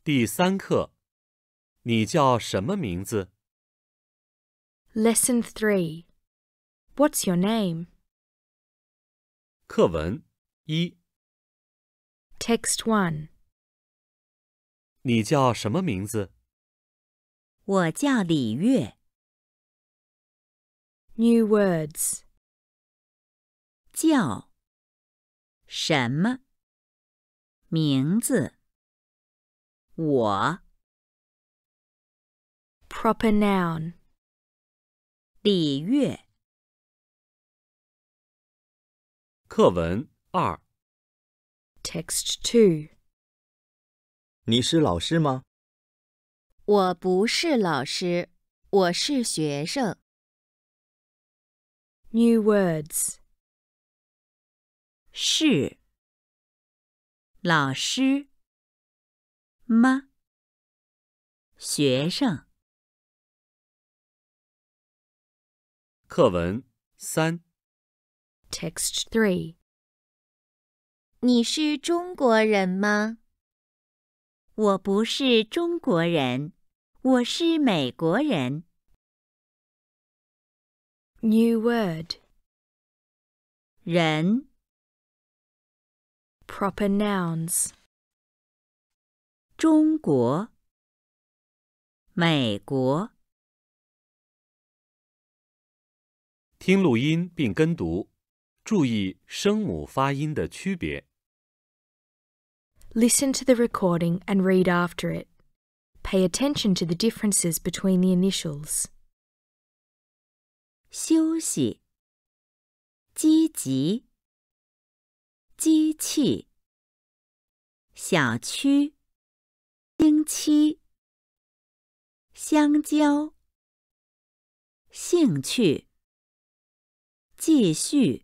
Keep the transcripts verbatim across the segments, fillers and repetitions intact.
第三课，你叫什么名字？ Lesson three. What's your name? 课文一， Text one. 你叫什么名字？ 我叫李月。 New words. 叫什么名字？我 Proper noun. 李月。 课文二， Text two. 你是老师吗？ 我不是老师，我是学生。 New words. 是老师吗？学生。 课文三， Text three. 你是中国人吗？ 我不是中国人，我是美国人。 New word. 人 Proper nouns. 中国美国。 听录音并跟读，注意声母发音的区别。 Listen to the recording and read after it. Pay attention to the differences between the initials. 休息，积极，机器，小区，星期，香蕉，兴趣，继续。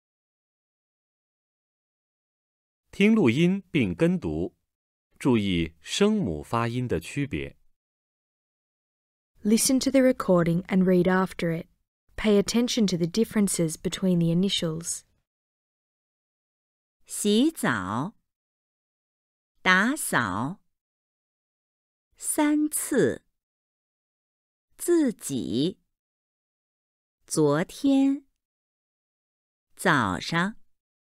听录音并跟读，注意声母发音的区别。 Listen to the recording and read after it. Pay attention to the differences between the initials. 洗澡，打扫，三次，自己，昨天，早上，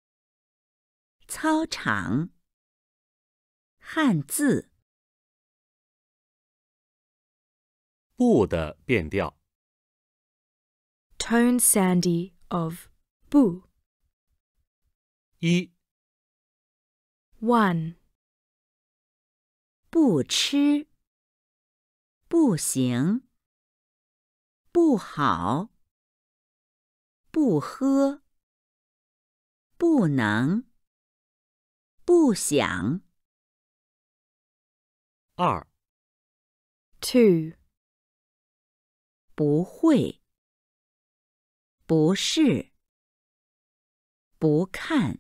操场，汉字。 不的变调。 Tone Sandy of Boo. 一， one. 不吃，不行，不好，不喝，不能，不想。 二， two. 不会，不是，不看。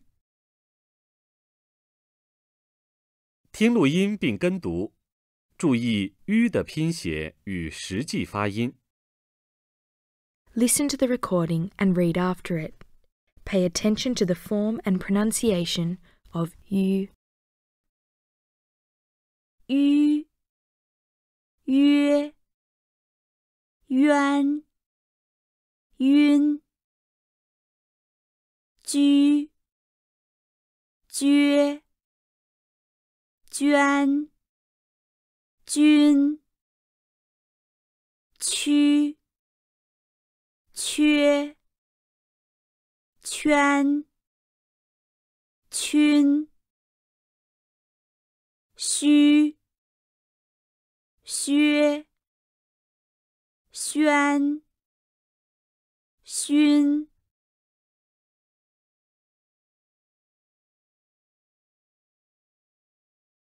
听录音并跟读，注意 u 的拼写与实际发音。 Listen to the recording and read after it. Pay attention to the form and pronunciation of U. 约，约，冤，晕，居，撅，捐，均，区，缺，圈，均，虚，薛，宣，熏。